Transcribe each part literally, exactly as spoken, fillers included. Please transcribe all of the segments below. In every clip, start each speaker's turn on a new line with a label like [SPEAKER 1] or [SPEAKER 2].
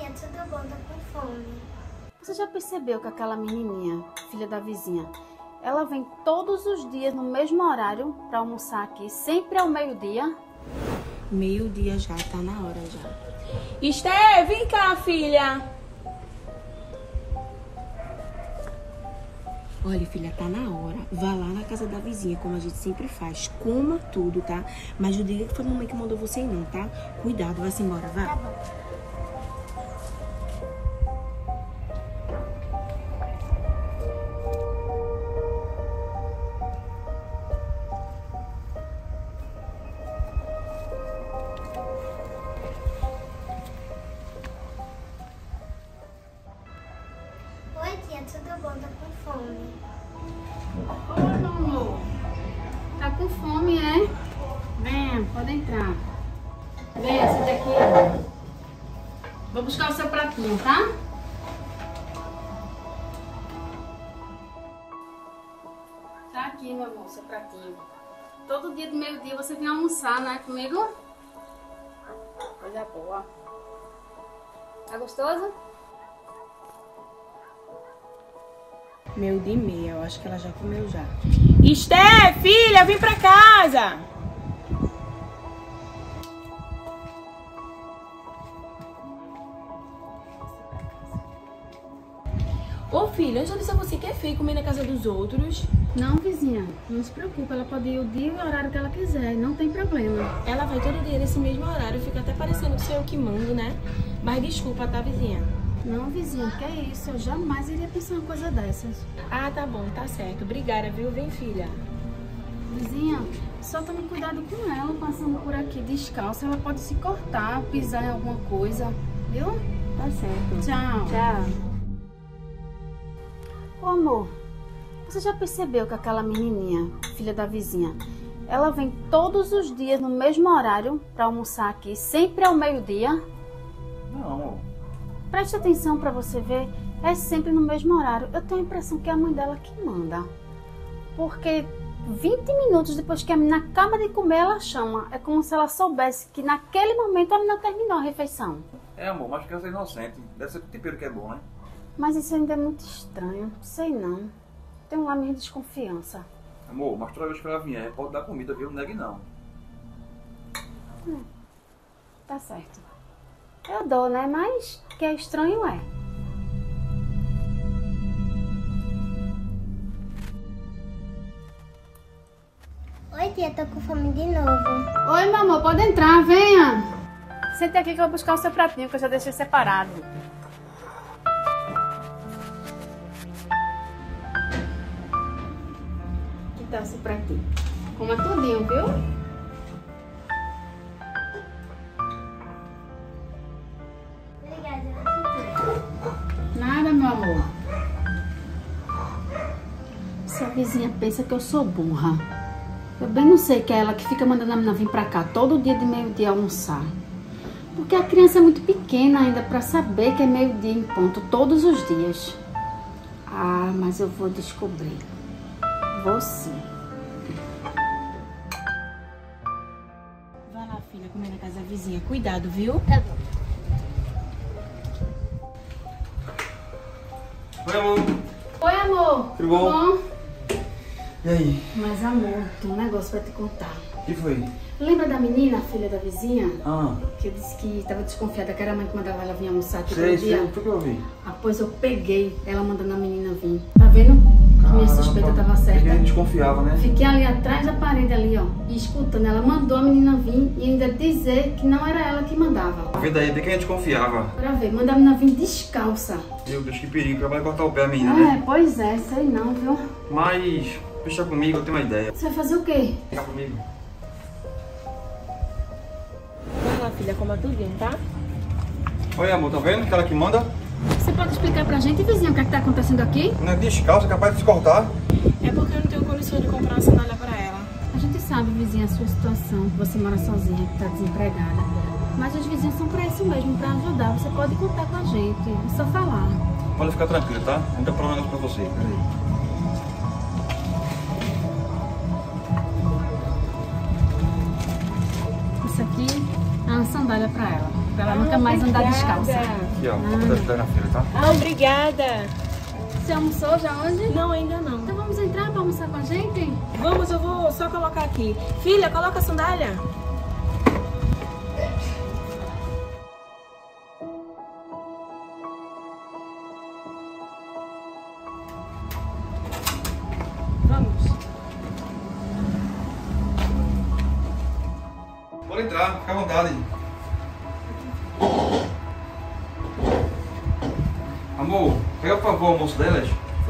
[SPEAKER 1] tudo bom? Tô com fome.
[SPEAKER 2] Você já percebeu que aquela menininha, filha da vizinha, ela vem todos os dias no mesmo horário para almoçar aqui, sempre ao meio-dia?
[SPEAKER 3] Meio-dia já, tá na hora já. Esté, vem cá, filha. Olha, filha, tá na hora. Vá lá na casa da vizinha, como a gente sempre faz. Coma tudo, tá? Mas não diga que foi a mamãe que mandou você ir, não, tá? Cuidado, vai-se embora, vá.
[SPEAKER 1] Tá bom. Oi, tia, tudo bom? Tô com fome.
[SPEAKER 2] Oi, meu amor. Tá com fome, é? Venha, pode entrar. Venha, senta aqui. Vou buscar o seu pratinho, tá? Tá aqui, meu amor, seu pratinho. Todo dia de meio-dia você vem almoçar, né, comigo? Coisa boa. Tá gostoso?
[SPEAKER 3] Meio dia e meia, eu acho que ela já comeu já. Esté, filha, vem pra casa. Ô filha, eu já disse a você que é feio comer na casa dos outros.
[SPEAKER 2] Não, vizinha, não se preocupe, ela pode ir o dia e o horário que ela quiser, não tem problema.
[SPEAKER 3] Ela vai todo dia nesse mesmo horário, fica até parecendo que sou eu que mando, né? Mas desculpa, tá, vizinha?
[SPEAKER 2] Não, vizinha, que é isso, eu jamais iria pensar uma coisa dessas.
[SPEAKER 3] Ah, tá bom, tá certo. Obrigada, viu? Vem, filha.
[SPEAKER 2] Vizinha, só tome cuidado com ela, passando por aqui descalça, ela pode se cortar, pisar em alguma coisa, viu?
[SPEAKER 3] Tá certo.
[SPEAKER 2] Tchau.
[SPEAKER 3] Tchau.
[SPEAKER 2] Ô amor, você já percebeu que aquela menininha, filha da vizinha, ela vem todos os dias no mesmo horário para almoçar aqui, sempre ao meio-dia?
[SPEAKER 4] Não, amor.
[SPEAKER 2] Preste atenção para você ver, é sempre no mesmo horário. Eu tenho a impressão que é a mãe dela que manda. Porque vinte minutos depois que a menina acaba de comer, ela chama. É como se ela soubesse que naquele momento a menina terminou a refeição.
[SPEAKER 4] É, amor, mas criança é inocente. Deve ser o tempero que é bom, né?
[SPEAKER 2] Mas isso ainda é muito estranho. Sei não. Tenho lá minha desconfiança.
[SPEAKER 4] Amor, mas toda vez que ela vier, pode dar comida, viu? Não negue não.
[SPEAKER 2] Hum, tá certo. Eu dou, né? Mas que é estranho é.
[SPEAKER 1] Oi, tia, tô com fome de novo.
[SPEAKER 2] Oi, meu amor, pode entrar, venha. Sente aqui que eu vou buscar o seu pratinho, que eu já deixei separado. Aqui tá o seu pratinho. Coma tudinho, viu? Nada, meu amor. Se a vizinha pensa que eu sou burra. Eu bem não sei que é ela que fica mandando a menina vir pra cá todo dia de meio-dia almoçar. Porque a criança é muito pequena ainda pra saber que é meio-dia em ponto todos os dias. Ah, mas eu vou descobrir. Vou sim.
[SPEAKER 3] Vai lá, filha, comer na casa da vizinha. Cuidado, viu?
[SPEAKER 1] Tá bom.
[SPEAKER 4] Oi, amor.
[SPEAKER 2] Oi, amor.
[SPEAKER 4] Tudo bom? E aí?
[SPEAKER 2] Mas, amor, tem um negócio pra te contar.
[SPEAKER 4] O que foi?
[SPEAKER 2] Lembra da menina, a filha da vizinha?
[SPEAKER 4] Ah,
[SPEAKER 2] Que eu disse que estava desconfiada que era a mãe que mandava ela vir almoçar aqui
[SPEAKER 4] sei,
[SPEAKER 2] todo dia?
[SPEAKER 4] sei. Foi o que eu vi.
[SPEAKER 2] Ah, pois eu peguei ela mandando a menina vir. Tá vendo? Que minha suspeita tava certa.
[SPEAKER 4] Porque a gente desconfiava, né?
[SPEAKER 2] Fiquei ali atrás da parede ali, ó, e escutando. Ela mandou a menina vir e ainda dizer que não era ela que mandava.
[SPEAKER 4] Vê daí, bem que a gente desconfiava.
[SPEAKER 2] Pra ver, manda a menina vir descalça.
[SPEAKER 4] Meu Deus, que perigo. Vai cortar o pé a menina,
[SPEAKER 2] É,
[SPEAKER 4] né?
[SPEAKER 2] pois é, sei não, viu?
[SPEAKER 4] Mas, deixa comigo, eu tenho uma ideia.
[SPEAKER 2] Você vai fazer o quê?
[SPEAKER 4] Fica comigo.
[SPEAKER 3] Vai lá, filha, coma tudinho, tá?
[SPEAKER 4] Oi, amor, tá vendo? Aquela que manda.
[SPEAKER 2] Você pode explicar pra gente, vizinho, o que é que tá acontecendo aqui?
[SPEAKER 4] Não é descalça, capaz de se cortar.
[SPEAKER 3] É porque eu não tenho condições de comprar uma sandália pra ela.
[SPEAKER 2] A gente sabe, vizinha, a sua situação, que você mora sozinha, que tá desempregada. Mas os vizinhos são pra isso mesmo, pra ajudar. Você pode contar com a gente, é só falar.
[SPEAKER 4] Pode ficar tranquilo, tá? Vou comprar um negócio pra você. Peraí.
[SPEAKER 2] Isso aqui é uma sandália pra ela. pra ela nunca mais andar descalça.
[SPEAKER 4] Aqui, ó. Vou ajudar na feira, tá?
[SPEAKER 3] Ah, obrigada.
[SPEAKER 2] Você almoçou já hoje?
[SPEAKER 3] Não, ainda não.
[SPEAKER 2] Então vamos entrar pra almoçar com a gente?
[SPEAKER 3] Vamos, eu vou só colocar aqui. Filha, coloca a sandália. Vamos.
[SPEAKER 4] Pode entrar, fica à vontade. Amor, pega por favor o almoço delas.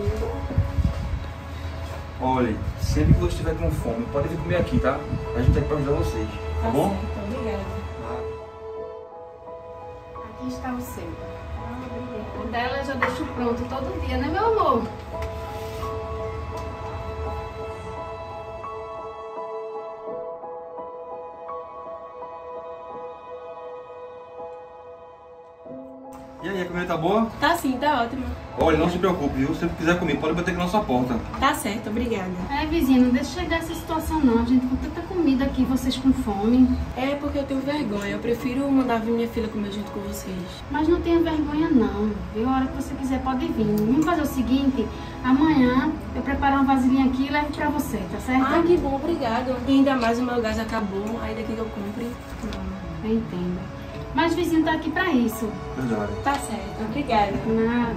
[SPEAKER 4] Olha, sempre que você estiver com fome, pode vir comer aqui, tá? A gente tá aqui pra ajudar vocês, tá,
[SPEAKER 3] Tá
[SPEAKER 4] bom?
[SPEAKER 3] certo, obrigada.
[SPEAKER 2] Aqui está o seu. O dela eu já deixo pronto todo dia, né, meu amor?
[SPEAKER 4] E aí, a comida tá boa?
[SPEAKER 3] Tá sim, tá ótimo.
[SPEAKER 4] Olha, não se preocupe, viu? Se quiser comer, pode bater aqui na nossa porta.
[SPEAKER 3] Tá certo, obrigada.
[SPEAKER 2] É, vizinha, não deixa chegar essa situação não, gente. Com tanta comida aqui, vocês com fome.
[SPEAKER 3] É porque eu tenho vergonha. Eu prefiro mandar vir minha filha comer junto com vocês.
[SPEAKER 2] Mas não tenha vergonha não, viu? A hora que você quiser pode vir. Vamos fazer o seguinte, amanhã eu preparo uma vasilhinha aqui e levo pra você, tá certo?
[SPEAKER 3] Ah, que bom, obrigado. E ainda mais o meu gás acabou, aí daqui que eu compre.
[SPEAKER 2] Eu entendo. Mas o vizinho tá aqui pra isso.
[SPEAKER 4] Verdade.
[SPEAKER 3] Tá certo, obrigada.
[SPEAKER 2] Nada.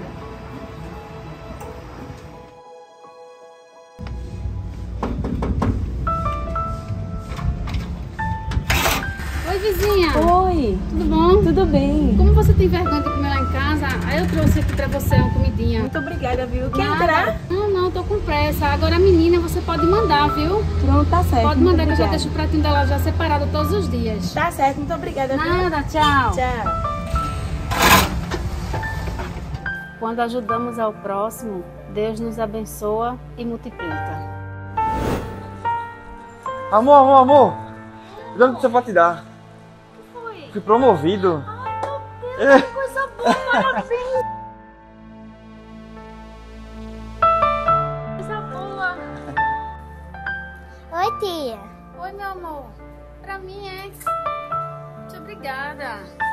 [SPEAKER 2] Oi, vizinha.
[SPEAKER 3] Oi,
[SPEAKER 2] Tudo bom?
[SPEAKER 3] tudo bem?
[SPEAKER 2] Como você tem vergonha de comer lá em casa, aí eu trouxe aqui pra você uma comidinha.
[SPEAKER 3] Muito obrigada, viu? Quer
[SPEAKER 2] Nada.
[SPEAKER 3] entrar?
[SPEAKER 2] Não, não, tô com pressa. Agora a menina você pode mandar, viu?
[SPEAKER 3] Pronto, tá certo.
[SPEAKER 2] Pode
[SPEAKER 3] muito
[SPEAKER 2] mandar que eu já
[SPEAKER 3] obrigada.
[SPEAKER 2] deixo o pratinho dela já separado todos os dias.
[SPEAKER 3] Tá certo, muito obrigada, viu?
[SPEAKER 2] Nada, tchau.
[SPEAKER 3] Tchau.
[SPEAKER 2] Quando ajudamos ao próximo, Deus nos abençoa e multiplica.
[SPEAKER 5] Amor, amor, amor. Eu já não pra te dar. Fui promovido. É.
[SPEAKER 1] Coisa boa, parabéns.
[SPEAKER 2] Coisa boa.
[SPEAKER 1] Oi, tia.
[SPEAKER 2] Oi, meu amor. Pra mim é. Muito obrigada.